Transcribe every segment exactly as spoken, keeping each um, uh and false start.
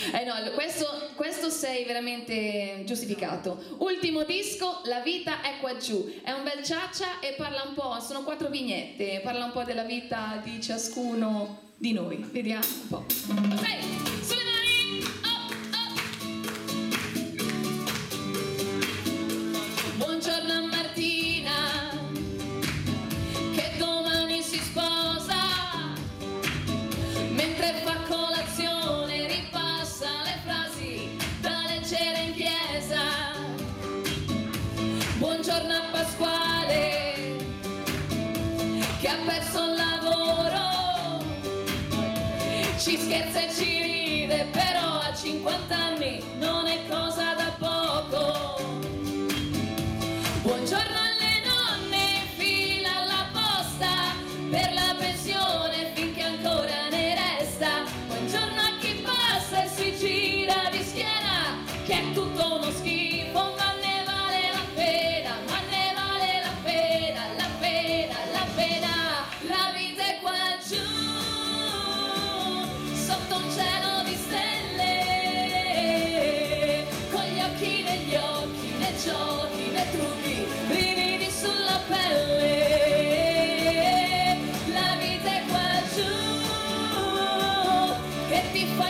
Eh no, questo, questo sei veramente giustificato. Ultimo disco, La vita è qua giù. È un bel ciaccia e parla un po', sono quattro vignette, parla un po' della vita di ciascuno di noi. Vediamo un po'. Sei, sulle mani, up, up. Buongiorno a Martina, che domani si sposa. Mentre fa colazione ripassa le frasi da leggere in chiesa. Buongiorno a Pasquale, che ha perso il lavoro. Ci scherza e ci ride, però a cinquanta anni non è cosa da poco. Buongiorno alle nonne, fila alla posta per la pensione finché ancora ne resta. Buongiorno a chi passa e si gira di schiena, che è tutto uno schifo, ma ne vale la pena, ma ne vale la pena, la pena, la pena. La vita è qua giù, sotto un cielo di stelle, con gli occhi negli occhi, nei giochi, nei trucchi, brividi sulla pelle. La vita è qua giù, che ti fa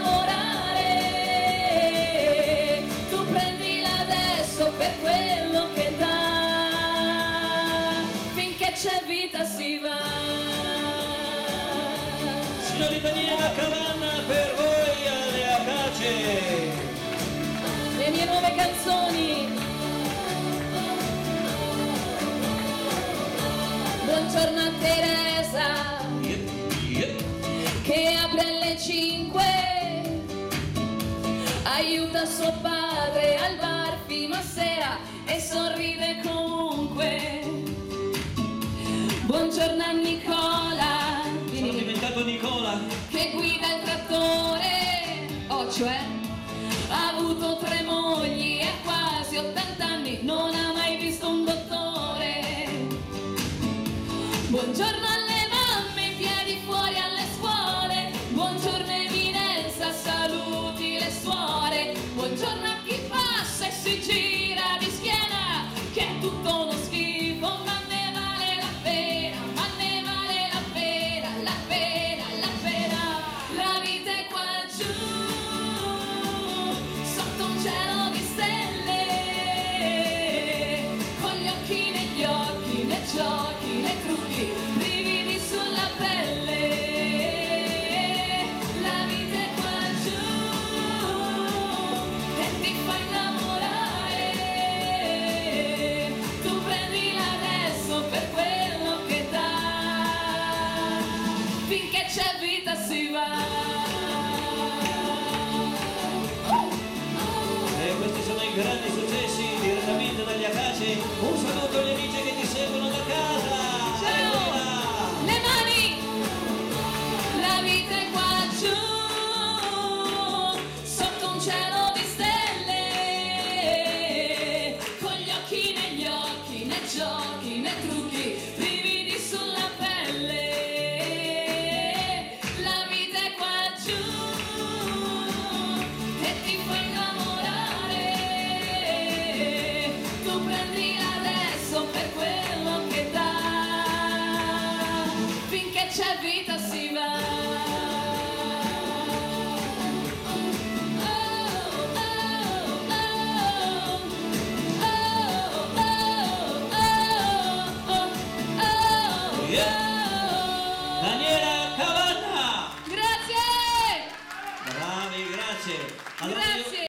innamorare. Tu prendila adesso per quello che dà, finché c'è vita si va. Signori Daniela Cavanna, per voi alle Acace. Le mie nuove canzoni. Buongiorno a Teresa, Yep, yep. che apre alle cinque, aiuta suo padre al bar fino a sera e sorride comunque. Buongiorno a Nicola, Sono diventato Nicola. che guida il trattore, oh cioè ha avuto tre mogli e quasi ottanta anni, non ha mai visto un dottore. Buongiorno alle mamme in piedi fuori alle scuole, buongiorno eminenza, saluti le suore. Buongiorno a chi passa e si gira di schiena, che è tutto uno schifo, ma ne vale la pena, ma ne vale la pena, la pena, la pena. La vita è qua giù, sotto un cielo di stelle, con gli occhi negli occhi, nei giochi, nei trucchi, brividi sulla pelle. La vita è qua giù, e ti fa innamorare. Tu prendila adesso per quello che dà, finché c'è vita si va. E questi sono i grandi successi direttamente dagli Acace. Un saluto agli amici che ti seguono da casa. Ciao! Le mani! La vita è qua giù, sotto un cielo di stelle, con gli occhi negli occhi, nei giochi, nei trucchi, brividi sulla pelle. La vita è qua giù, e ti fa innamorare. Tu prendila adesso per quello che dà, finché c'è vita si va. Yeah. Daniela Cavanna. Grazie! Bravi, grazie. Allora io- Grazie!